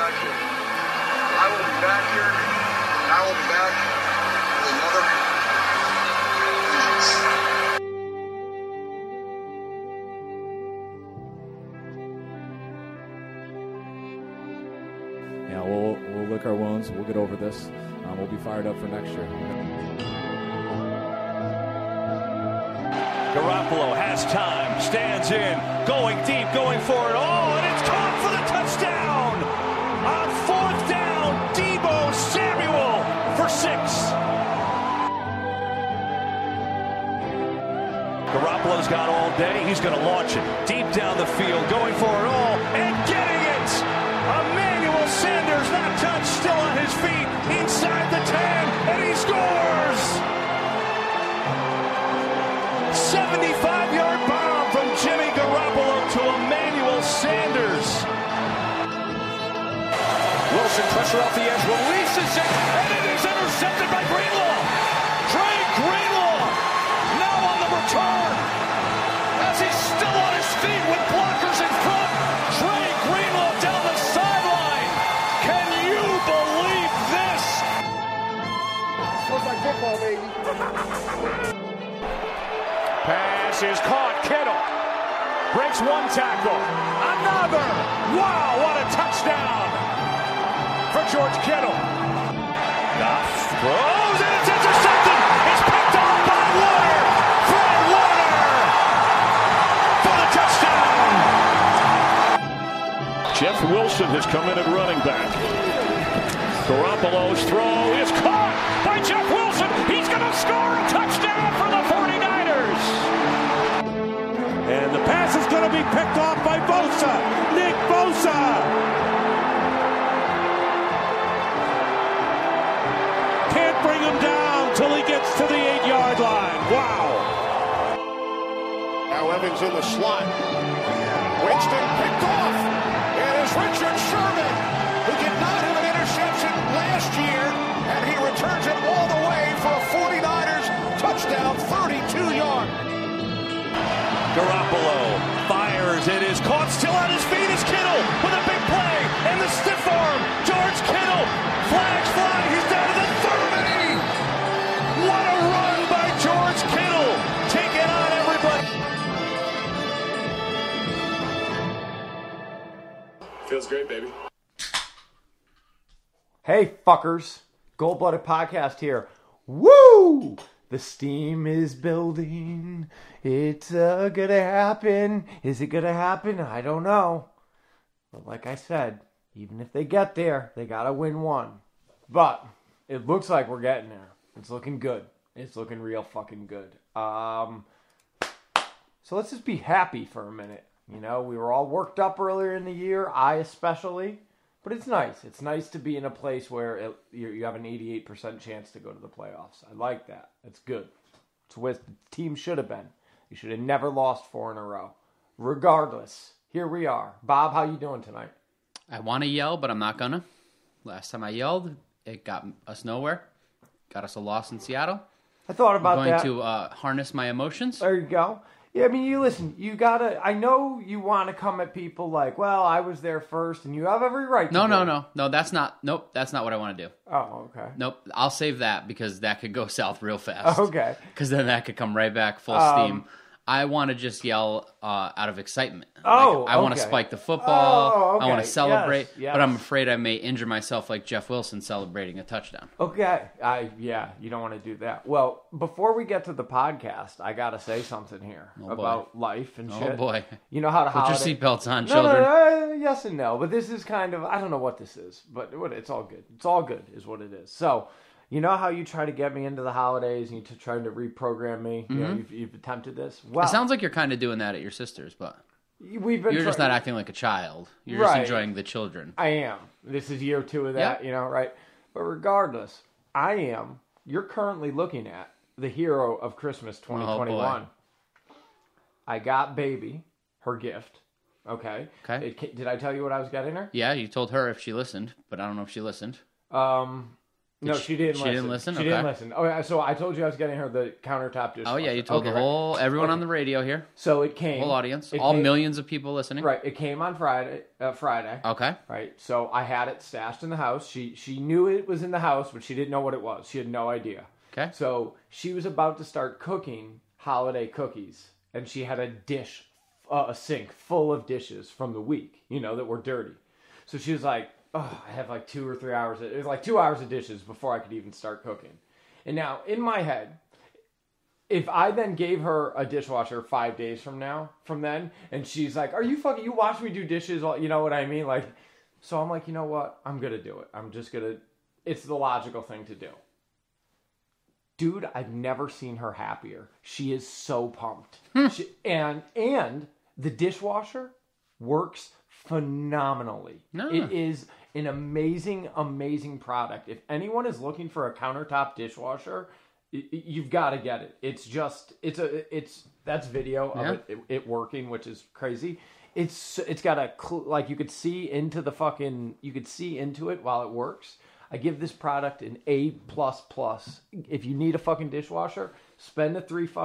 resurrection. I will be back here, and I will be back with another vengeance. Yeah, we'll lick our wounds. We'll get over this. We'll be fired up for next year. Garoppolo has time, stands in, going deep, going for it all, and it's caught for the touchdown! On fourth down, Deebo Samuel for 6. Garoppolo's got all day. He's going to launch it deep down the field, going for it all, and getting it! Emmanuel Sanders, not touched, still on his feet, inside the 10, and he scores! 75-yard bomb from Jimmy Garoppolo to Emmanuel Sanders. Wilson, pressure off the edge, releases it, and it is intercepted by Greenlaw. Dre Greenlaw now on the return as he's still on his feet with blockers in front. Dre Greenlaw down the sideline. Can you believe this? Looks like football, baby. Pass is caught. Kittle breaks one tackle. Another. Wow, what a touchdown for George Kittle. Goff throws and it's intercepted. It's picked off by Warner. Fred Warner for the touchdown. Jeff Wilson has come in at running back. Garoppolo's throw is caught by Jeff Wilson. He's going to score a touchdown for the 49ers. And the pass is going to be picked off by Bosa. Nick Bosa. Can't bring him down till he gets to the 8-yard line. Wow. Now Evans in the slot. Winston picked off. It is Richard Sherman, who did not have an interception last year, and he returns it all the way for a 49ers touchdown, 32-yard. Garoppolo fires. It is caught. Still on his feet is Kittle with a big play. And the stiff arm. George Kittle. Flags fly. He's down to the 30. What a run by George Kittle. Taking on everybody. Feels great, baby. Hey, fuckers. Gold-Blooded Podcast here. Woo! The steam is building. It's gonna happen. Is it gonna happen? I don't know. But like I said, even if they get there, they gotta win one. But it looks like we're getting there. It's looking good. It's looking real fucking good. So let's just be happy for a minute. You know, we were all worked up earlier in the year, I especially. But it's nice. It's nice to be in a place where you have an 88% chance to go to the playoffs. I like that. It's good. It's what the team should have been. You should have never lost 4 in a row. Regardless, here we are. Bob, how you doing tonight? I want to yell, but I'm not gonna. Last time I yelled, it got us nowhere. Got us a loss in Seattle. I thought about that. I'm going to harness my emotions. There you go. Yeah, I mean, you gotta, I know you want to come at people like, well, I was there first, and you have every right to No, that's not what I want to do. Oh, okay. Nope, I'll save that because that could go south real fast. Okay. Because then that could come right back full steam. I want to just yell out of excitement. Oh, I want to okay. spike the football. Oh, okay. I want to celebrate, Yes. but I'm afraid I may injure myself like Jeff Wilson celebrating a touchdown. Okay. You don't want to do that. Well, before we get to the podcast, I got to say something here about life and shit. Oh, boy. You know how to Put your seatbelts on, No, children. yes and no. But this is kind of, I don't know what this is, but it's all good. It's all good is what it is. So, you know how you try to get me into the holidays and you try to reprogram me? You know, you've attempted this? Well, It sounds like you're kind of doing that at your sister's, but we've been you're just not acting like a child. You're just enjoying the children. I am. This is year 2 of that, Yeah. right? But regardless, you're currently looking at the hero of Christmas 2021. Oh, I got baby her gift. Okay. Okay. Did I tell you what I was getting her? Yeah, you told her if she listened, but I don't know if she listened. No, she didn't listen. She didn't listen? She Okay. didn't listen. Oh, yeah, so I told you I was getting her the countertop dishwasher. Oh, yeah, you told everyone on the radio here, So it came. whole audience, it all came- millions of people listening. Right, it came on Friday. Okay. Right, so I had it stashed in the house. She knew it was in the house, but she didn't know what it was. She had no idea. Okay. So she was about to start cooking holiday cookies, and she had a sink full of dishes from the week, that were dirty. So she was like, "Oh, I have like 2 or 3 hours. It was like 2 hours of dishes before I could even start cooking." And now in my head, if I then gave her a dishwasher 5 days from then, and she's like, "Are you fucking? You watch me do dishes? You know what I mean?" Like, so I'm like, you know what? I'm gonna do it. I'm just gonna. It's the logical thing to do. Dude, I've never seen her happier. She is so pumped. And the dishwasher works phenomenally. No. It is an amazing, amazing product. If anyone is looking for a countertop dishwasher, you've got to get it. That's video of it working, which is crazy. It's got you could see into it while it works. I give this product an A++. If you need a fucking dishwasher, spend the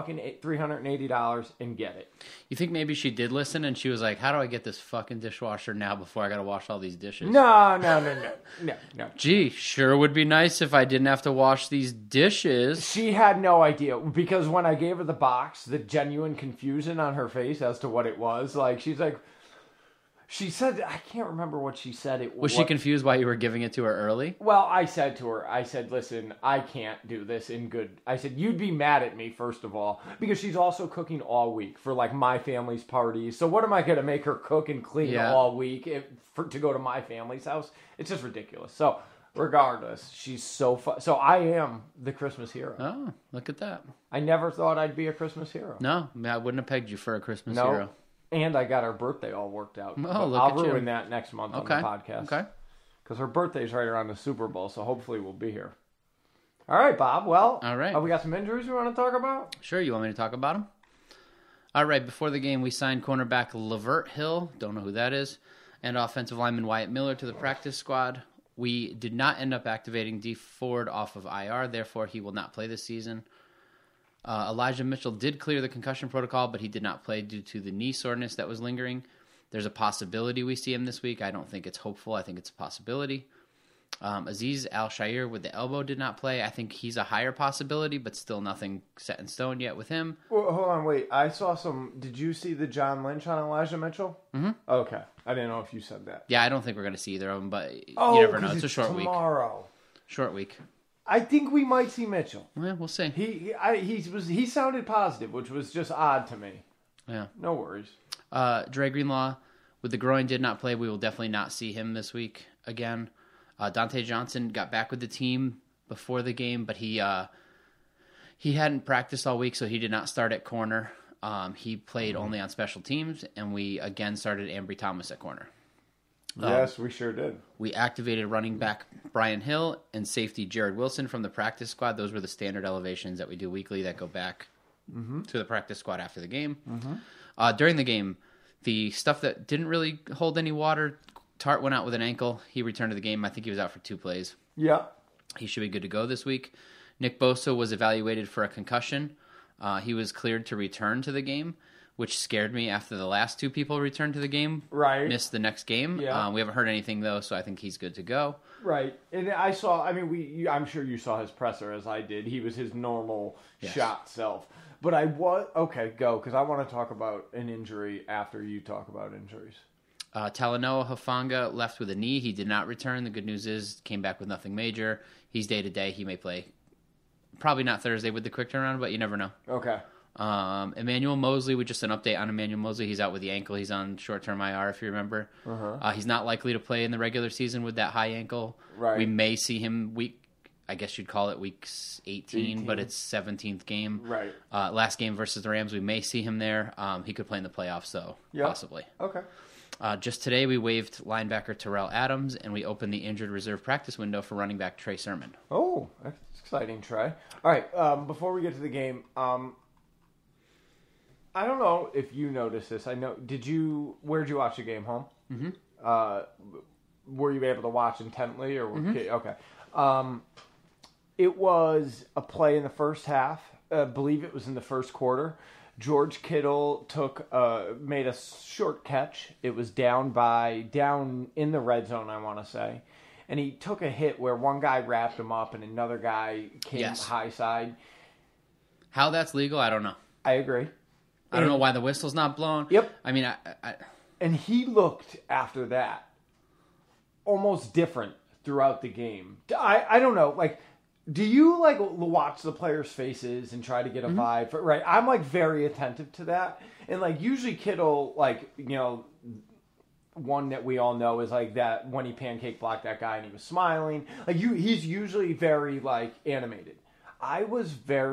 $380 and get it. You think maybe she did listen and she was like, "How do I get this fucking dishwasher now before I got to wash all these dishes?" No. Gee, sure would be nice if I didn't have to wash these dishes. She had no idea, because when I gave her the box, the genuine confusion on her face as to what it was, like, she's like, she said, I can't remember what she said. Was she confused why you were giving it to her early? Well, I said to her, "Listen, I can't do this in good." I said, "You'd be mad at me, first of all, because she's also cooking all week for, like, my family's parties. So what am I going to make her cook and clean all week to go to my family's house? It's just ridiculous." So regardless, she's so fun. So I am the Christmas hero. Oh, look at that. I never thought I'd be a Christmas hero. No, I wouldn't have pegged you for a Christmas hero. And I got her birthday all worked out. Oh, look I'll at you. ruin that next month on the podcast. Okay. Because her birthday's right around the Super Bowl, so hopefully we'll be here. All right, Bob. Well, all right. We got some injuries we want to talk about? Sure. You want me to talk about them? All right. Before the game, we signed cornerback Lavert Hill. Don't know who that is. And offensive lineman Wyatt Miller to the practice squad. We did not end up activating D Ford off of IR. Therefore, he will not play this season. Elijah Mitchell did clear the concussion protocol, but he did not play due to the knee soreness that was lingering. There's a possibility we see him this week. I don't think it's hopeful. I think it's a possibility. Aziz Al-Shair with the elbow did not play. I think he's a higher possibility, but still nothing set in stone yet with him. Well, hold on, wait. I saw did you see the John Lynch on Elijah Mitchell? Mm-hmm. Okay. I didn't know if you said that. Yeah, I don't think we're going to see either of them, but you never know. It's a short week. Tomorrow. Short week. I think we might see Mitchell. Yeah, we'll see. He sounded positive, which was just odd to me. Yeah. No worries. Dre Greenlaw with the groin did not play. We will definitely not see him this week again. Dante Johnson got back with the team before the game, but he hadn't practiced all week, so he did not start at corner. He played only on special teams, and we again started Ambry Thomas at corner. Yes, we sure did. We activated running back Brian Hill and safety Jared Wilson from the practice squad. Those were the standard elevations that we do weekly that go back to the practice squad after the game. During the game, the stuff that didn't really hold any water, Tart went out with an ankle. He returned to the game. I think he was out for 2 plays. Yeah. He should be good to go this week. Nick Bosa was evaluated for a concussion. He was cleared to return to the game, which scared me after the last 2 people returned to the game. Right. Missed the next game. Yeah. We haven't heard anything, though, so I think he's good to go. Right. And I'm sure you saw his presser as I did. He was his normal shot self. But okay, go, because I want to talk about an injury after you talk about injuries. Talanoa Hufanga left with a knee. He did not return. The good news is came back with nothing major. He's day-to-day. He may play probably not Thursday with the quick turnaround, but you never know. Okay. Emmanuel Mosley, with just an update on Emmanuel Mosley. He's out with the ankle. He's on short-term IR, if you remember. He's not likely to play in the regular season with that high ankle. Right. We may see him I guess you'd call it week 18, but it's 17th game. Right. Last game versus the Rams, we may see him there. He could play in the playoffs, though, possibly. Okay. Just today, we waived linebacker Terrell Adams, and we opened the injured reserve practice window for running back Trey Sermon. Oh, that's exciting, Trey. All right, before we get to the game, I don't know if you noticed this. Where'd you watch the game? Home? Mm-hmm. Were you able to watch intently? Or okay. It was a play in the first half. I believe it was in the first quarter. George Kittle made a short catch. It was down in the red zone, I want to say. And he took a hit where one guy wrapped him up and another guy came high side. How that's legal, I don't know. I agree. I don't know why the whistle's not blown. Yep. I mean, And he looked, after that, almost different throughout the game. I don't know, like... Do you, like, watch the players' faces and try to get a vibe? Right, I'm, like, very attentive to that. And, like, usually Kittle, like, you know, one that we all know is, like, that when he pancake blocked that guy and he was smiling. Like, he's usually very, like, animated. I was,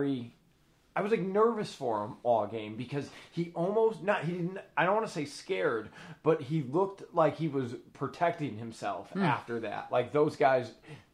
like, nervous for him all game because he almost, I don't want to say scared, but he looked like he was protecting himself after that. Like, those guys...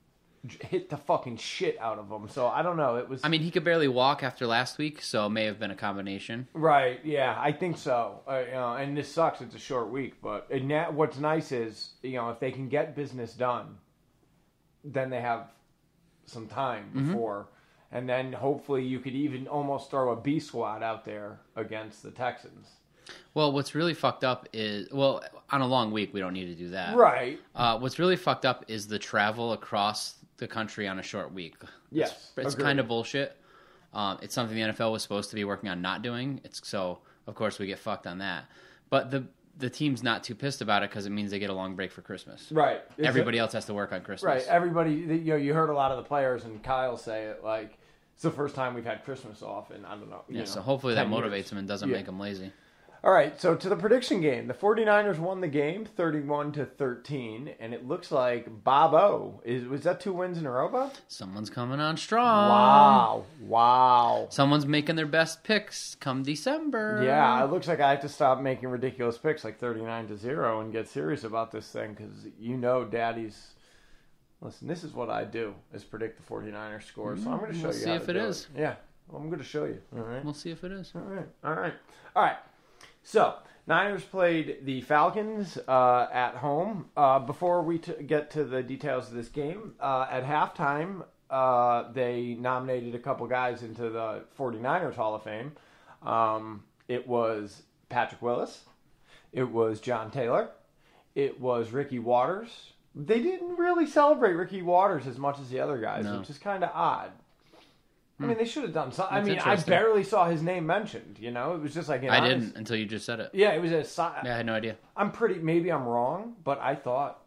hit the fucking shit out of him. So I don't know. It was. I mean, he could barely walk after last week, so it may have been a combination. Right. Yeah, I think so. You know, and this sucks. It's a short week, but what's nice is, you know, if they can get business done, then they have some time before, and then hopefully you could even almost throw a B squad out there against the Texans. Well, what's really fucked up is, well, on a long week, we don't need to do that. Right. What's really fucked up is the travel across the country on a short week. Yes. It's kind of bullshit. It's something the NFL was supposed to be working on not doing. So, of course, we get fucked on that. But the team's not too pissed about it because it means they get a long break for Christmas. Right. Everybody else has to work on Christmas. Right. Everybody, you know, you heard a lot of the players and Kyle say it, like, it's the first time we've had Christmas off, and I don't know. Yeah, so hopefully that motivates them and doesn't make them lazy. All right, so to the prediction game. The 49ers won the game 31-13, and it looks like Bob-O. Was that 2 wins in a row, Bob? Someone's coming on strong. Wow. Someone's making their best picks come December. Yeah, it looks like I have to stop making ridiculous picks like 39-0 and get serious about this thing because you know Daddy's... Listen, this is what I do, is predict the 49ers score, so I'm going to show you how to do it. We'll see if it is. Yeah, I'm going to show you. All right. We'll see if it is. All right. So, Niners played the Falcons at home. Before we get to the details of this game, at halftime, they nominated a couple guys into the 49ers Hall of Fame. It was Patrick Willis. It was John Taylor. It was Ricky Waters. They didn't really celebrate Ricky Waters as much as the other guys, which is kind of odd. I mean, they should have done something. I mean, I barely saw his name mentioned, you know? It was just like... I didn't until you just said it. Yeah, it was Yeah, I had no idea. Maybe I'm wrong, but I thought...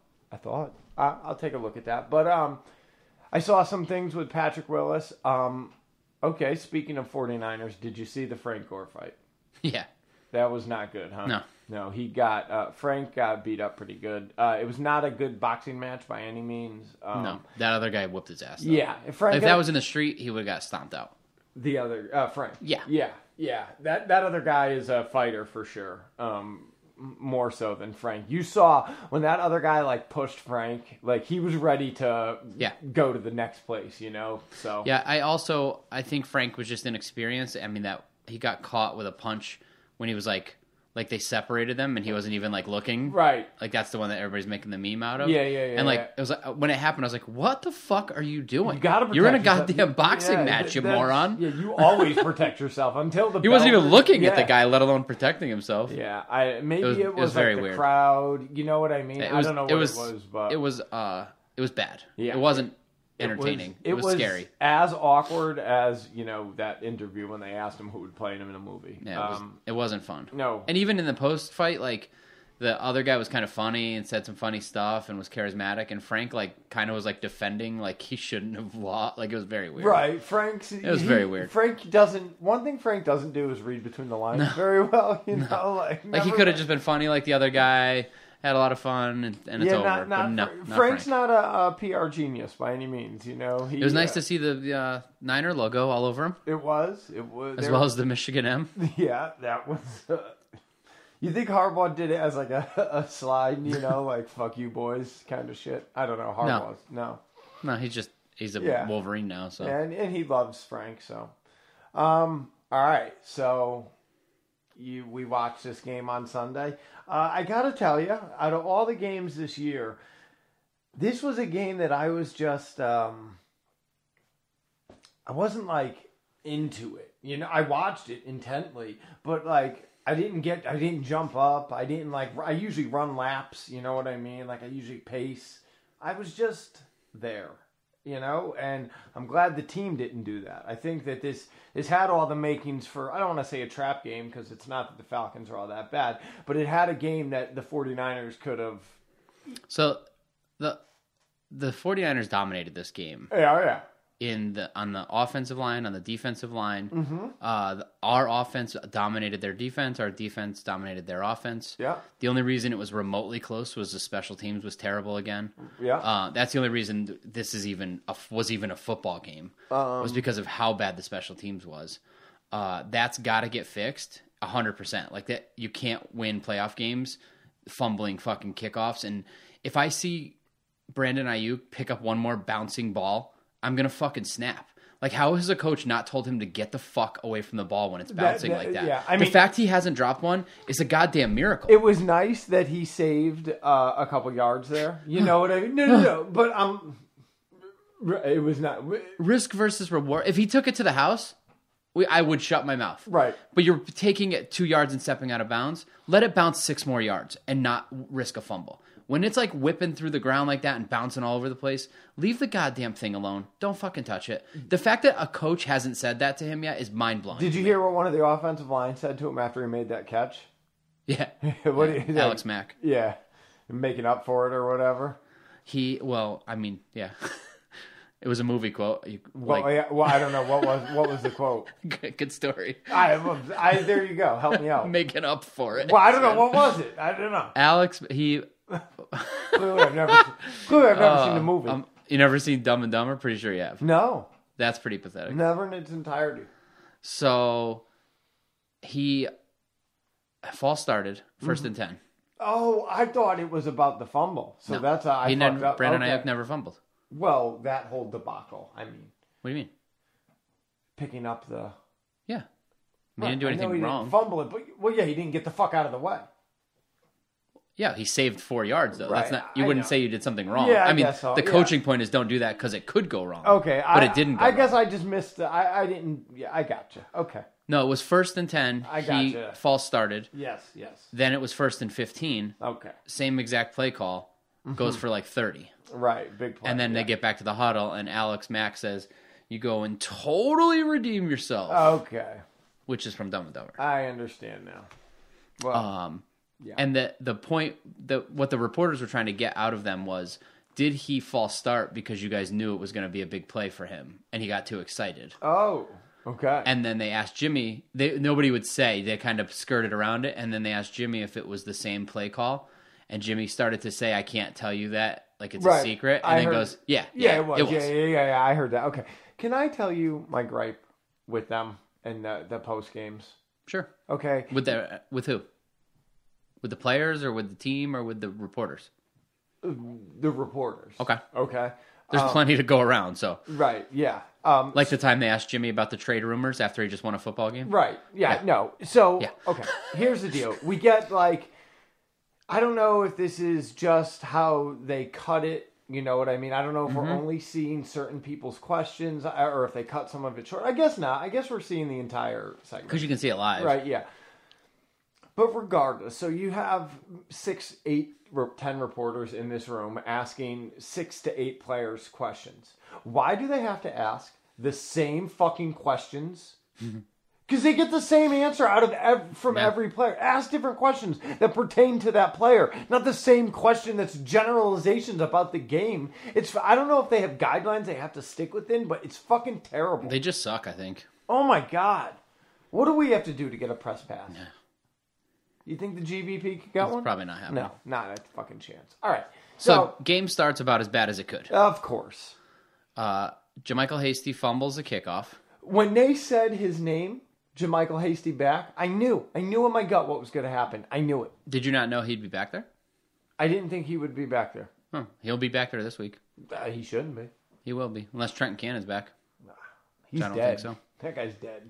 I'll take a look at that. But I saw some things with Patrick Willis. Okay, speaking of 49ers, did you see the Frank Gore fight? Yeah. That was not good, huh? No, he got... Frank got beat up pretty good. It was not a good boxing match by any means. No, that other guy whooped his ass, though. Yeah. If that was in the street, he would have got stomped out. The other... Frank. Yeah. Yeah. That other guy is a fighter for sure. More so than Frank. You saw when that other guy, like, pushed Frank, like, he was ready to go to the next place, you know? So... Yeah, I think Frank was just inexperienced. I mean, that he got caught with a punch when he was, like they separated them and he wasn't even like looking. Right. Like that's the one that everybody's making the meme out of. Yeah. And like it was like when it happened, I was like, "What the fuck are you doing? You're in a goddamn boxing match, you moron." Yeah, you always protect yourself until the. He wasn't even looking at the guy, let alone protecting himself. Yeah, it was very like the weird. Crowd. You know what I mean? I don't know what it was, but it was bad. Yeah, it wasn't entertaining. It was scary. As awkward as, you know, that interview when they asked him who would play him in a movie. Yeah, it wasn't fun. No. And even in the post fight, like the other guy was kind of funny and said some funny stuff and was charismatic, and Frank like kind of was like defending like he shouldn't have lost. Like it was very weird. Right, it was very weird. One thing Frank doesn't do is read between the lines very well. You know, like he could have just been funny like the other guy. Had a lot of fun, and it's over. But no, Frank's not a PR genius by any means. You know, it was nice to see the Niner logo all over him. It was, as well as the Michigan M. Yeah, that was. You think Harbaugh did it as like a slide? You know, like "fuck you, boys" kind of shit. I don't know. Harbaugh's no. He's a Wolverine now. So and he loves Frank. So, all right. So we watched this game on Sunday. I gotta tell you, out of all the games this year, this was a game that I was just, I wasn't like into it. You know, I watched it intently, but like I didn't jump up. I didn't like. I usually run laps. You know what I mean? Like I usually pace. I was just there. You know, and I'm glad the team didn't do that. I think that this had all the makings for, I don't want to say a trap game because it's not that the Falcons are all that bad, but it had a game that the 49ers could have. So the 49ers dominated this game. Yeah. On the offensive line, on the defensive line. Mm-hmm. Our offense dominated their defense. Our defense dominated their offense. Yeah. The only reason it was remotely close was the special teams was terrible again. Yeah. That's the only reason this is was even a football game. Was because of how bad the special teams was. That's got to get fixed 100%. Like that, you can't win playoff games fumbling fucking kickoffs. And if I see Brandon Ayuk pick up one more bouncing ball, I'm going to fucking snap. Like, how has a coach not told him to get the fuck away from the ball when it's bouncing like that? Yeah, the fact he hasn't dropped one is a goddamn miracle. It was nice that he saved a couple yards there. You know what I mean? No. But it was not. Risk versus reward. If he took it to the house, I would shut my mouth. Right. But you're taking it 2 yards and stepping out of bounds. Let it bounce 6 more yards and not risk a fumble. When it's like whipping through the ground like that and bouncing all over the place, leave the goddamn thing alone. Don't fucking touch it. The fact that a coach hasn't said that to him yet is mind-blowing. Did you hear what one of the offensive line said to him after he made that catch? Yeah. Alex Mack. Yeah. Making up for it or whatever. Yeah. It was a movie quote. I don't know. What was the quote? Good story. There you go. Help me out. Making up for it. Well, I don't know. What was it? I don't know. Alex, Clearly, I've never seen the movie. You never seen Dumb and Dumber? Pretty sure you have. No. That's pretty pathetic. Never in its entirety. So, he false started, 1st and 10. Oh, I thought it was about the fumble. So that's how I fucked up. Brandon Ayuk never fumbled. Well, that whole debacle. I mean. What do you mean? Picking up the. Yeah. He didn't do anything wrong. Didn't fumble it, but he didn't get the fuck out of the way. Yeah, he saved 4 yards though. Right. That's not. You wouldn't say you did something wrong. Yeah, I mean, guess so. The coaching point is don't do that because it could go wrong. Okay, but it didn't. I guess I just missed. I didn't. Yeah, I gotcha. Okay. No, it was 1st and 10. I gotcha. He false started. Yes. Then it was 1st and 15. Okay. Same exact play call. Goes for like 30. Right, big play. And then they get back to the huddle, and Alex Mack says, "You go and totally redeem yourself." Okay. Which is from Dumb and Dumber. I understand now. Well. Yeah. And the point what the reporters were trying to get out of them was, did he false start because you guys knew it was going to be a big play for him and he got too excited? Oh, okay. And then they asked Jimmy. Nobody would say. They kind of skirted around it, and then they asked Jimmy if it was the same play call, and Jimmy started to say, "I can't tell you that, like it's a secret." And then goes, "Yeah, it was. Yeah, I heard that. Okay, can I tell you my gripe with them and the post games? Sure. Okay. With who? With the players or with the team or with the reporters? The reporters. Okay. Okay. There's plenty to go around, so. Right, yeah. Like the time they asked Jimmy about the trade rumors after he just won a football game? Right, yeah. No. So, yeah. Okay, here's the deal. We get, I don't know if this is just how they cut it, you know what I mean? I don't know if we're only seeing certain people's questions or if they cut some of it short. I guess not. I guess we're seeing the entire segment. Because you can see it live. Right, yeah. But regardless, so you have 6, 8, 10 reporters in this room asking 6 to 8 players questions. Why do they have to ask the same fucking questions? Because they get the same answer out of from every player. Ask different questions that pertain to that player, not the same question that's generalizations about the game. I don't know if they have guidelines they have to stick within, but it's fucking terrible. They just suck, I think. Oh my God. What do we have to do to get a press pass? Yeah. You think the GVP could get one? Probably not happening. No, not a fucking chance. All right. So game starts about as bad as it could. Of course. JaMycal Hasty fumbles the kickoff. When they said his name, JaMycal Hasty back, I knew in my gut what was going to happen. I knew it. Did you not know he'd be back there? I didn't think he would be back there. Huh. He'll be back there this week. He shouldn't be. He will be, unless Trenton Cannon's back. He's I don't dead. think so. That guy's dead.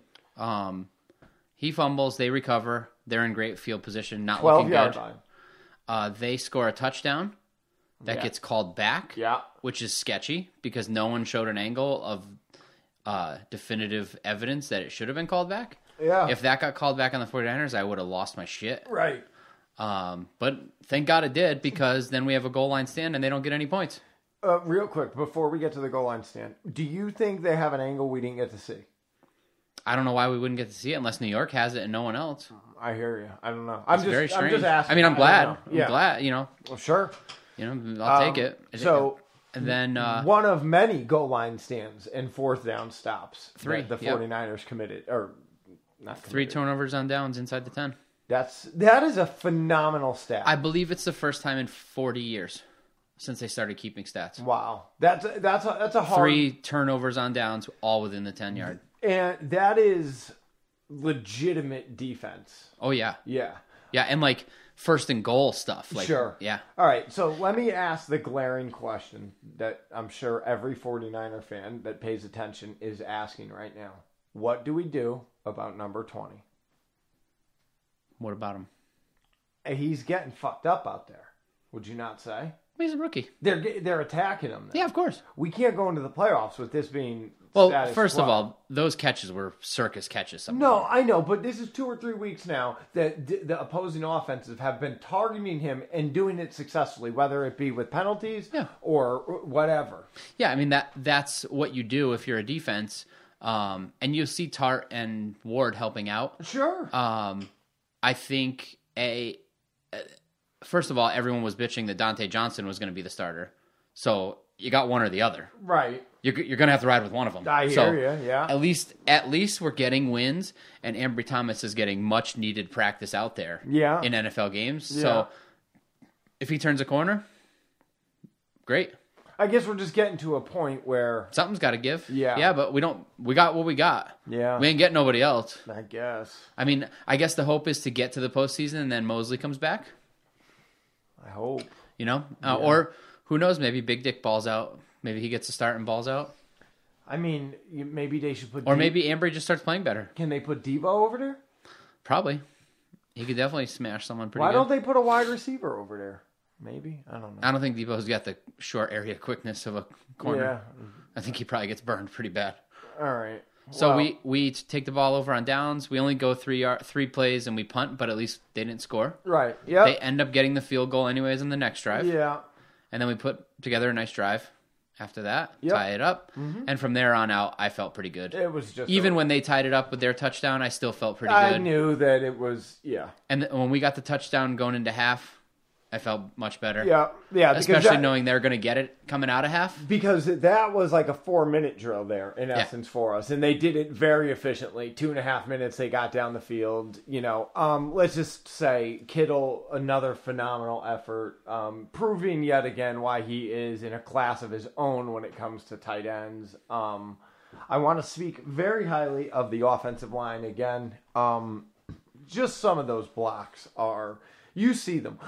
He fumbles. They recover. They're in great field position. Not 12 looking yard good. line. They score a touchdown that gets called back. Yeah. Which is sketchy because no one showed an angle of definitive evidence that it should have been called back. Yeah. If that got called back on the 49ers, I would have lost my shit. Right. But thank God it did, because then we have a goal line stand and they don't get any points. Real quick, before we get to the goal line stand, do you think they have an angle we didn't get to see? I don't know why we wouldn't get to see it unless New York has it and no one else. I hear you. I don't know. It's very strange. I'm just asking. I mean, I'm glad. I'm glad, you know. Well, sure. You know, I'll take it. So, and then one of many goal line stands and fourth down stops. 3. The 49ers committed, or not committed. 3 turnovers on downs inside the 10. That is a phenomenal stat. I believe it's the first time in 40 years since they started keeping stats. Wow, that's a hard 3 turnovers on downs, all within the 10-yard. And that is legitimate defense. Oh yeah, Yeah. and like first and goal stuff. Like, Sure. Yeah. All right, so let me ask the glaring question that I'm sure every 49er fan that pays attention is asking right now. What do we do about number 20? What about him? He's getting fucked up out there. Would you not say? He's a rookie. They're attacking him. Now. Yeah, of course. We can't go into the playoffs with this being Well, status first quo. of all, those catches were circus catches. No, I know, but this is 2 or 3 weeks now that the opposing offenses have been targeting him and doing it successfully, whether it be with penalties or whatever. Yeah, I mean that's what you do if you're a defense, and you'll see Tart and Ward helping out. Sure. I think first of all, everyone was bitching that Dante Johnson was going to be the starter, so you got one or the other. Right. You're going to have to ride with one of them. I hear you, yeah. At least we're getting wins, and Ambry Thomas is getting much needed practice out there in NFL games. Yeah. So if he turns a corner, great. I guess we're just getting to a point where... Something's got to give. Yeah. Yeah, but we got what we got. Yeah. We ain't getting nobody else. I guess. I mean, I guess the hope is to get to the postseason and then Mosley comes back. I hope. You know? Or who knows, maybe Big Dick balls out. Maybe he gets a start and balls out. I mean, maybe they should put... Or maybe Ambry just starts playing better. Can they put Devo over there? Probably. He could definitely smash someone pretty Why good. don't they put a wide receiver over there? Maybe. I don't know. I don't think Debo's got the short area quickness of a corner. Yeah. I think he probably gets burned pretty bad. All right. So Well, we take the ball over on downs. We only go 3 plays and we punt, but at least they didn't score. Right. Yeah. They end up getting the field goal anyways on the next drive. Yeah. And then we put together a nice drive after that, Yep. tie it up. And from there on out, I felt pretty good. It was just... Even when they tied it up with their touchdown, I still felt pretty good. I knew that it was... Yeah. And when we got the touchdown going into half, I felt much better. Yeah. Yeah. Especially knowing they're going to get it coming out of half. Because that was like a 4-minute drill there, in essence, for us. And they did it very efficiently. 2.5 minutes, they got down the field. You know, let's just say Kittle, another phenomenal effort, proving yet again why he is in a class of his own when it comes to tight ends. I want to speak very highly of the offensive line again. Just some of those blocks are... You see them.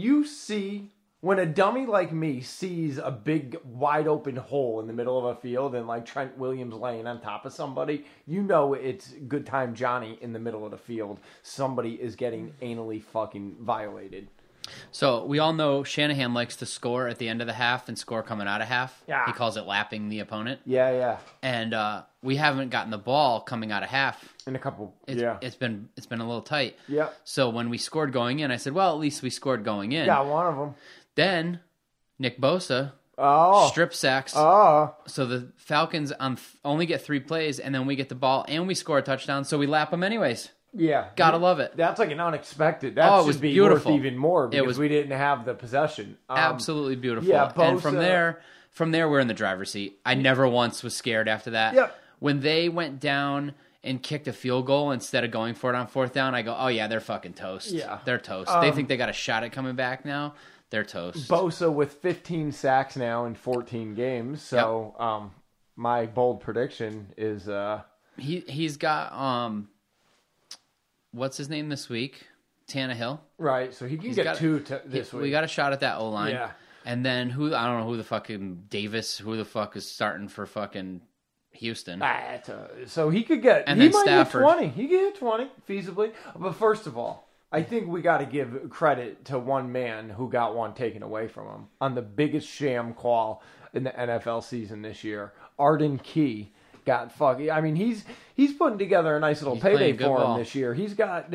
When a dummy like me sees a big, wide open hole in the middle of a field and like Trent Williams laying on top of somebody, you know it's good time Johnny in the middle of the field. Somebody is getting anally fucking violated. So we all know Shanahan likes to score at the end of the half and score coming out of half. Yeah. He calls it lapping the opponent. Yeah. And we haven't gotten the ball coming out of half. In a couple. It's been a little tight. Yeah. So when we scored going in, I said, well, at least we scored going in. Got one of them. Then Nick Bosa strip sacks. Oh. So the Falcons only get 3 plays, and then we get the ball and we score a touchdown, so we lap them anyways. Yeah. Gotta love it. That's like an unexpected. That it was should be beautiful. worth even more because we didn't have the possession. Absolutely beautiful. Yeah, and Bosa- from there, we're in the driver's seat. I never once was scared after that. Yep. When they went down and kicked a field goal instead of going for it on 4th down, I go, oh yeah, they're fucking toast. Yeah. They're toast. They think they got a shot at coming back now. They're toast. Bosa with 15 sacks now in 14 games. So my bold prediction is... He's got... what's his name this week? Tannehill. Right, so he can get 2 this week. We got a shot at that O-line. Yeah. And then I don't know who the fucking Davis, who the fuck is starting for fucking Houston. So he could get... And he then might Stafford. get 20. He could get 20, feasibly. But first of all, I think we got to give credit to one man who got one taken away from him on the biggest sham call in the NFL season this year. Arden Key got fucking. I mean, he's putting together a nice little payday playing good for him ball. this year. He's got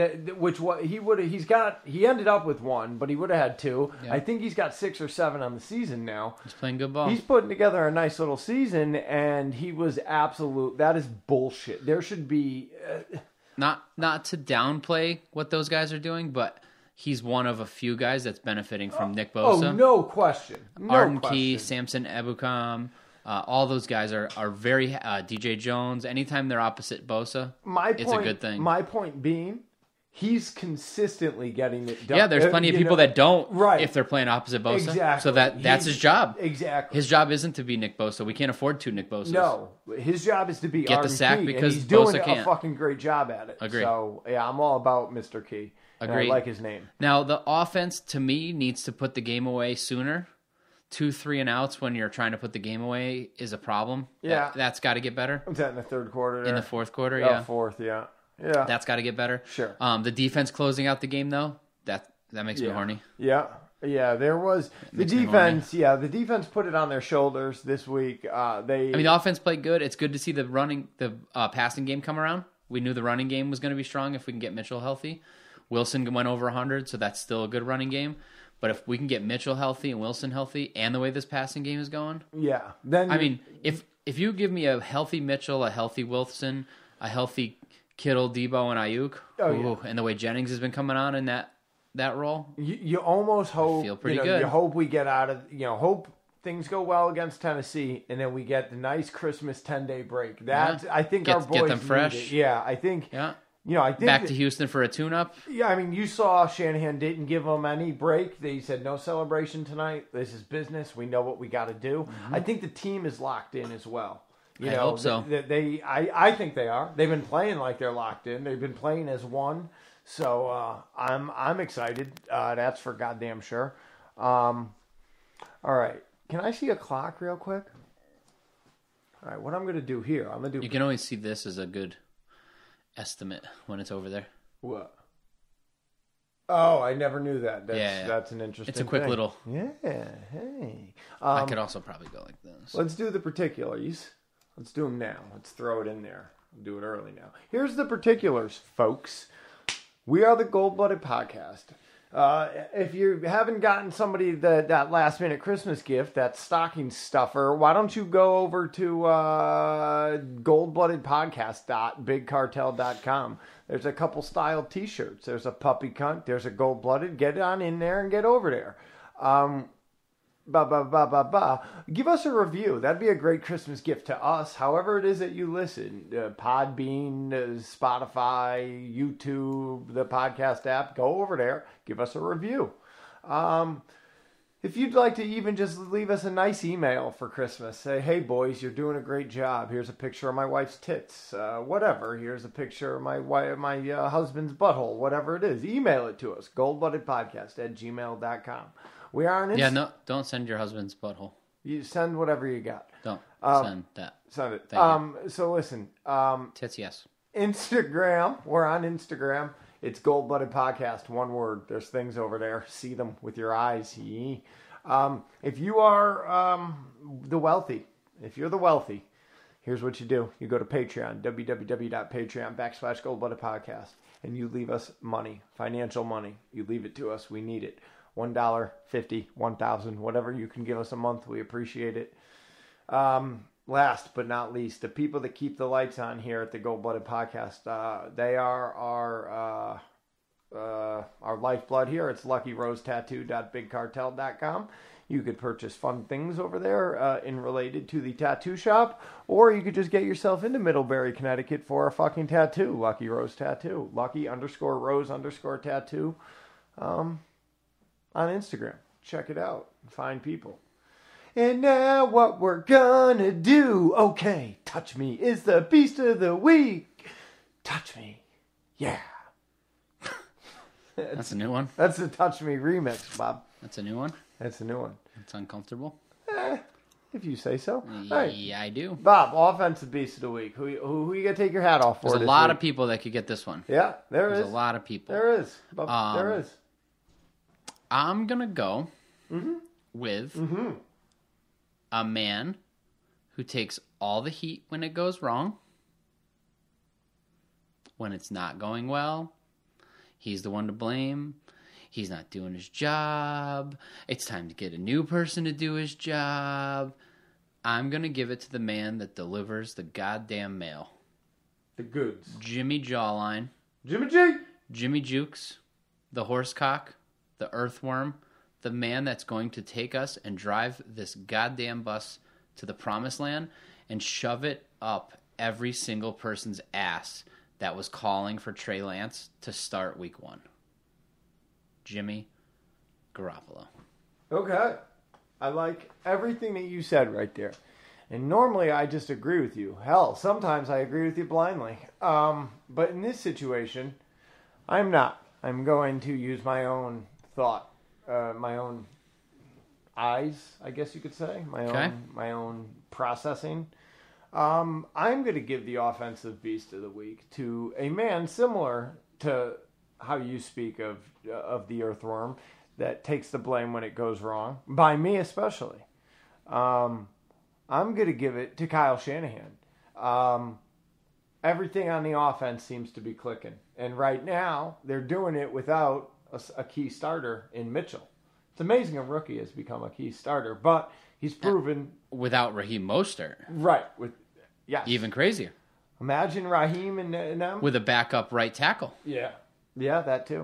he ended up with 1, but he would have had 2. Yeah. I think he's got 6 or 7 on the season now. He's playing good ball. He's putting together a nice little season, and he was absolute. That is bullshit. There should be Not to downplay what those guys are doing, but he's one of a few guys that's benefiting from Nick Bosa. Oh, no question. No Arden question. Key, Samson Ebukam, all those guys are very DJ Jones. Anytime they're opposite Bosa, it's a good thing. My point being, he's consistently getting it done. Yeah, there's plenty of people that don't if they're playing opposite Bosa. Exactly. So that's his job. Exactly. His job isn't to be Nick Bosa. We can't afford 2 Nick Bosas. No, his job is to be Get the Arden sack Key, because and he's doing Bosa a can't. fucking great job at it. Agree. So, yeah, I'm all about Mr. Key. And I Agreed. like his name. Now, the offense, to me, needs to put the game away sooner. 2 3-and-outs when you're trying to put the game away is a problem. Yeah. That's got to get better. Was that in the third quarter there? In the fourth quarter, Oh, yeah. fourth, yeah. Yeah. That's got to get better. Sure. The defense closing out the game, though, that makes me horny. Yeah. Yeah, there was the Makes me defense. Yeah, the defense put it on their shoulders this week. The offense played good. It's good to see the passing game come around. We knew the running game was going to be strong if we can get Mitchell healthy. Wilson went over 100, so that's still a good running game. But if we can get Mitchell healthy and Wilson healthy, and the way this passing game is going, yeah. Then I mean, if you give me a healthy Mitchell, a healthy Wilson, a healthy Kittle, Debo, and Ayuk, and the way Jennings has been coming on in that role, you almost hope feel pretty good. You hope we get out of hope things go well against Tennessee, and then we get the nice Christmas 10-day break. That I think our boys get them need fresh. it. Yeah, I think. Yeah. I think Back to Houston for a tune-up. Yeah, I mean, you saw Shanahan didn't give them any break. They said no celebration tonight. This is business. We know what we got to do. Mm-hmm. I think the team is locked in as well. I hope so. I think they are. They've been playing like they're locked in. They've been playing as one. So I'm excited. That's for goddamn sure. All right, can I see a clock real quick? All right, what I'm going to do here, I'm going to do. You can always see this as a good estimate when it's over there. What? Oh, I never knew that. Yeah. That's an interesting It's a quick thing. little. Yeah, hey. I could also probably go like this. Let's do the particulars. Let's do them now. Let's throw it in there. We'll do it early now. Here's the particulars, folks. We are the Gold Blooded Podcast. If you haven't gotten somebody that last minute Christmas gift, that stocking stuffer, why don't you go over to goldbloodedpodcast.bigcartel.com. There's a couple style t-shirts. There's a puppy cunt. There's a gold blooded. Get on in there and get over there. Give us a review. That'd be a great Christmas gift to us. However it is that you listen, Podbean, Spotify, YouTube, the podcast app, go over there. Give us a review. If you'd like to even just leave us a nice email for Christmas, say, hey boys, you're doing a great job. Here's a picture of my wife's tits. Whatever. Here's a picture of my husband's butthole. Whatever it is. Email it to us. goldbloodedpodcast@gmail.com. We are on Instagram. Yeah, no, don't send your husband's butthole. You send whatever you got. Don't send that. Send it. Thank So listen. Tits, yes. Instagram. We're on Instagram. It's Gold Blooded Podcast. One word. There's things over there. See them with your eyes. If you are the wealthy, here's what you do. You go to Patreon, www.patreon.com/GoldBloodedPodcast, and you leave us money, financial money. You leave it to us. We need it. $1, $50, $1,000, whatever you can give us a month. We appreciate it. Last but not least, the people that keep the lights on here at the Gold Blooded Podcast, they are our lifeblood here. It's LuckyRoseTattoo.BigCartel.com. You could purchase fun things over there in related to the tattoo shop, or you could just get yourself into Middlebury, Connecticut for a fucking tattoo. Lucky Rose Tattoo. Lucky_Rose_Tattoo on Instagram. Check it out. Find people. And now what we're gonna do, okay, Touch Me is the beast of the week. Touch Me. Yeah. That's a new one. That's the Touch Me remix, Bob. That's a new one. That's a new one. It's uncomfortable. If you say so. Yeah, Right. I do. Bob, offensive beast of the week. Who you gonna take your hat off for? There's a this lot week? of people that could get this one. Yeah, there's a lot of people. There is. There is. I'm gonna go with a man who takes all the heat when it goes wrong. When it's not going well, he's the one to blame. He's not doing his job. It's time to get a new person to do his job. I'm going to give it to the man that delivers the goddamn mail. The goods. Jimmy Jawline. Jimmy G. Jimmy Jukes. The horsecock. The earthworm. The man that's going to take us and drive this goddamn bus to the promised land and shove it up every single person's ass that was calling for Trey Lance to start week 1. Jimmy Garoppolo. Okay. I like everything that you said right there. And normally I just agree with you. Hell, sometimes I agree with you blindly. But in this situation, I'm not. I'm going to use my own thought, my own eyes, I guess you could say, my own processing. I'm going to give the offensive beast of the week to a man similar to how you speak of the earthworm that takes the blame when it goes wrong, by me especially. I'm going to give it to Kyle Shanahan. Everything on the offense seems to be clicking. And right now, they're doing it without a key starter in Mitchell. It's amazing a rookie has become a key starter, but he's proven... Without Raheem Mostert. Right. Yes. Even crazier. Imagine Raheem and them. With a backup right tackle. Yeah. Yeah, that too.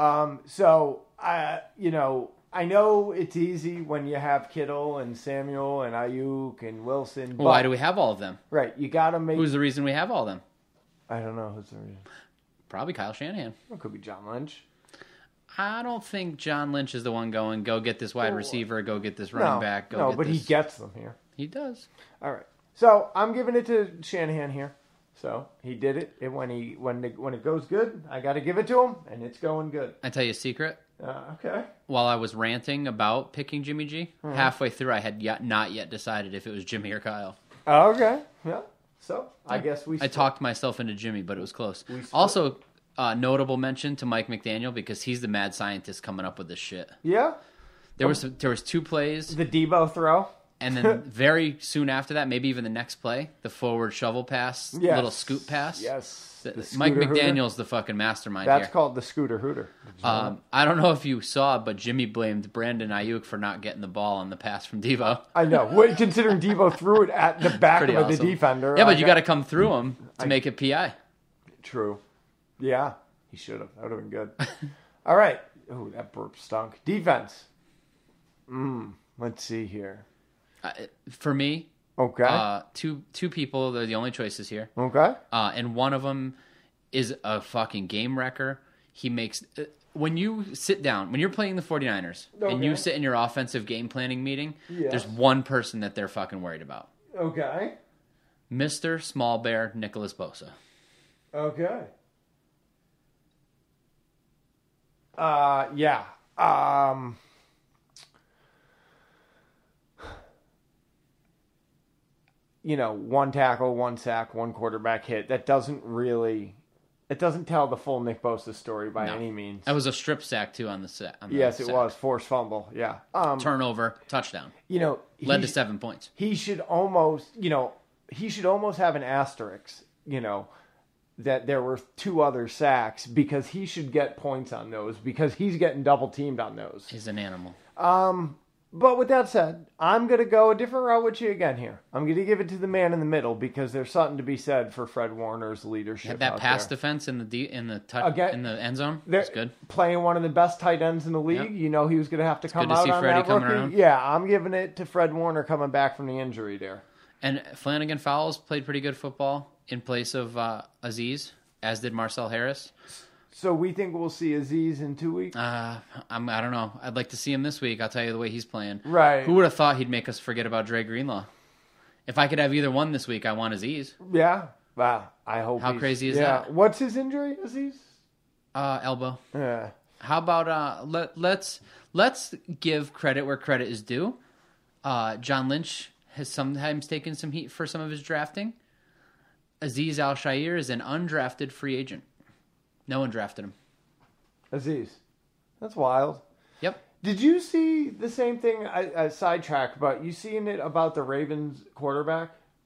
I know it's easy when you have Kittle and Samuel and Ayuk and Wilson. Well, why do we have all of them? Right, you got to make... Who's the reason we have all of them? I don't know who's the reason. Probably Kyle Shanahan. It could be John Lynch. I don't think John Lynch is the one going, go get this wide receiver, go get this running back. But he gets them here. He does. All right. So I'm giving it to Shanahan here. So he did it. When it goes good, I got to give it to him, and it's going good. I tell you a secret. Okay. While I was ranting about picking Jimmy G, halfway through I had not yet decided if it was Jimmy or Kyle. Okay. Yeah. So I guess I talked myself into Jimmy, but it was close. Also, notable mention to Mike McDaniel because he's the mad scientist coming up with this shit. Yeah. There was 2 plays. The Debo throw. And then very soon after that, maybe even the next play, the forward shovel pass, little scoop pass. Yes. Mike McDaniel's the fucking mastermind That's here. called the Scooter Hooter. I don't know if you saw, but Jimmy blamed Brandon Ayuk for not getting the ball on the pass from Devo. I know. Considering Devo threw it at the back of the defender. Yeah, but you got to come through him to make it PI. True. Yeah, he should have. That would have been good. All right. Ooh, that burp stunk. Defense. Let's see here. For me, okay, two people. They're the only choices here. Okay, and one of them is a fucking game wrecker. He makes when you sit down when you're playing the 49ers and you sit in your offensive game planning meeting. Yes. There's one person that they're fucking worried about. Okay, Mr. Small Bear Nicholas Bosa. Okay. Yeah. One tackle, one sack, one quarterback hit. That doesn't tell the full Nick Bosa story by any means. That was a strip sack too on the set. Yes, it was. Forced fumble. Yeah. Turnover, touchdown. Led to 7 points. He should almost have an asterisk, that there were 2 other sacks because he should get points on those because he's getting double teamed on those. He's an animal. But with that said, I'm going to go a different route with you again here. I'm going to give it to the man in the middle because there's something to be said for Fred Warner's leadership. That pass defense in the in the end zone is good. Playing one of the best tight ends in the league, he was going to have to come out on that rookie. Around. Yeah, I'm giving it to Fred Warner coming back from the injury there. And Flanagan Fowles played pretty good football in place of Azeez, as did Marcel Harris. So we think we'll see Azeez in 2 weeks? I don't know. I'd like to see him this week. I'll tell you the way he's playing. Right. Who would have thought he'd make us forget about Dre Greenlaw? If I could have either one this week, I want Azeez. Yeah. Wow. I hope. How crazy is that? What's his injury, Azeez? Elbow. Yeah. How about let's give credit where credit is due. John Lynch has sometimes taken some heat for some of his drafting. Azeez Al-Shaair is an undrafted free agent. No one drafted him. Azeez. That's wild. Yep. Did you see the same thing, sidetrack, but you seen it about the Ravens quarterback?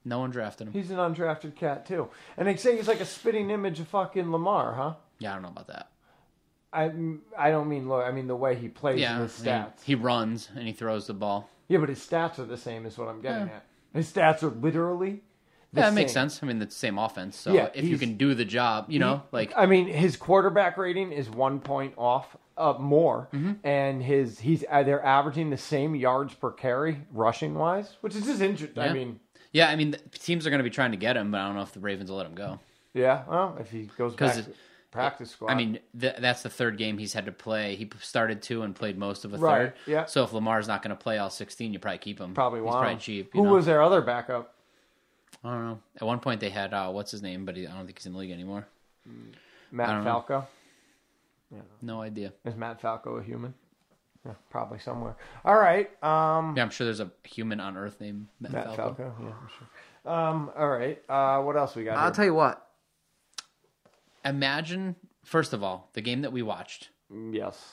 No one drafted him. He's an undrafted cat, too. And they say he's like a spitting image of fucking Lamar, huh? Yeah, I don't know about that. I don't mean look. I mean the way he plays Yeah, and his stats. he runs and he throws the ball. Yeah, but his stats are the same is what I'm getting at. His stats are literally the Yeah, same. that makes sense. I mean, it's the same offense. So Yeah, if you can do the job, I mean, his quarterback rating is 1 point off more, and they're averaging the same yards per carry rushing wise, which is just interesting. Yeah. I mean, the teams are going to be trying to get him, but I don't know if the Ravens will let him go. Yeah, well, if he goes back to practice squad. I mean, that's the third game he's had to play. He started 2 and played most of a Right, third. yeah. So if Lamar's not going to play all 16, you probably keep him. Probably He's want probably him. cheap. Who was their other backup? I don't know. At one point they had what's his name, but I don't think he's in the league anymore. Matt Falco. No idea. Is Matt Falco a human? Yeah, probably somewhere. All right. Yeah, I'm sure there's a human on Earth named Matt Falco. Yeah, I'm sure. All right. What else we got here? I'll tell you what. Imagine, first of all, the game that we watched Yes.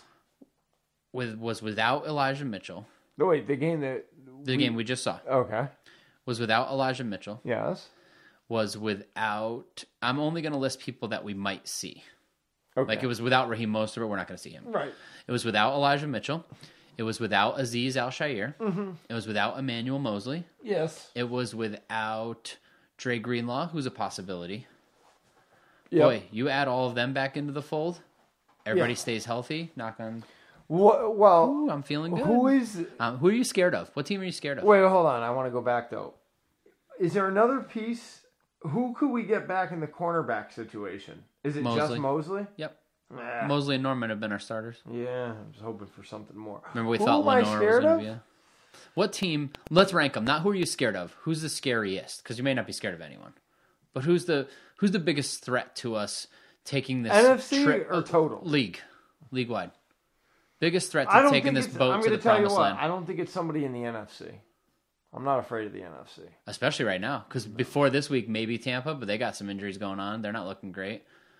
was without Elijah Mitchell. No, wait. The game that... The game we just saw Okay. was without Elijah Mitchell. Yes. Was without... I'm only going to list people that we might see. Okay. Like, it was without Raheem Mostert. We're not going to see him. Right. It was without Elijah Mitchell. It was without Azeez Al-Shaair. Mm-hmm. It was without Emmanuel Mosley. Yes. It was without Dre Greenlaw, who's a possibility. Yep. Boy, you add all of them back into the fold. Everybody stays healthy. Knock on. Well, Ooh, I'm feeling good. who is... Who are you scared of? What team are you scared of? Wait, hold on. I want to go back, though. Is there another piece? Who could we get back in the cornerback situation? Is it just Mosley? Yep. Nah. Mosley and Norman have been our starters. Yeah, I was hoping for something more. Remember we Who thought am I Lenore was scared going to of? be What team? Let's rank them. Not who are you scared of. Who's the scariest? Because you may not be scared of anyone. But who's the biggest threat to us taking this NFC trip? or total? League-wide. Biggest threat to taking this boat to the promised land. I don't think it's somebody in the NFC. I'm not afraid of the NFC. Especially right now. Because before this week, maybe Tampa, but they got some injuries going on. They're not looking great.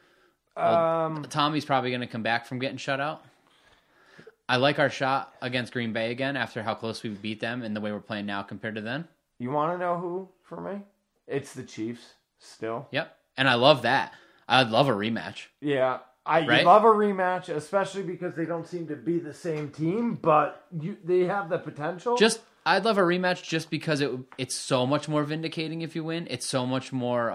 Tommy's probably going to come back from getting shut out. I like our shot against Green Bay again after how close we beat them and the way we're playing now compared to then. You want to know who for me? It's the Chiefs still. Yep. And I love that. I'd love a rematch. Yeah. I Right? love a rematch, especially because they don't seem to be the same team, but they have the potential. I'd love a rematch just because it's so much more vindicating if you win. It's so much more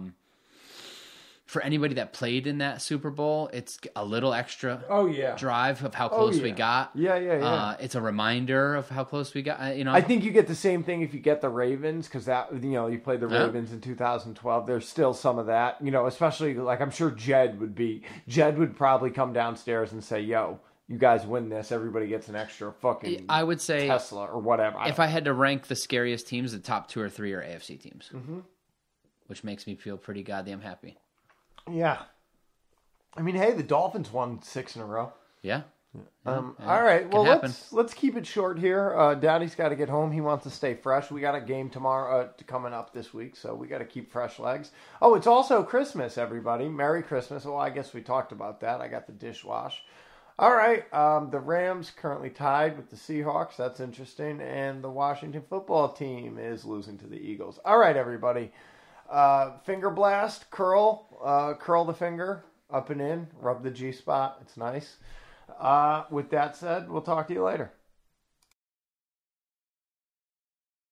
for anybody that played in that Super Bowl. It's a little extra drive of how close we got. Yeah. It's a reminder of how close we got. I think you get the same thing if you get the Ravens because you played the Ravens in 2012. There's still some of that, especially like I'm sure Jed would probably come downstairs and say, "Yo, you guys win this, everybody gets an extra fucking I would say Tesla or whatever." If I had to rank the scariest teams, the top 2 or 3 are AFC teams, which makes me feel pretty goddamn happy. Yeah. I mean, hey, the Dolphins won 6 in a row. Yeah. All right. Well, happen. let's keep it short here. Daddy's got to get home. He wants to stay fresh. We got a game tomorrow coming up this week, so we got to keep fresh legs. Oh, it's also Christmas, everybody. Merry Christmas. Well, I guess we talked about that. I got the dishwash. All right. The Rams currently tied with the Seahawks. That's interesting. And the Washington football team is losing to the Eagles. All right, everybody. Finger blast, curl the finger up and in, rub the G spot. It's nice. With that said, we'll talk to you later.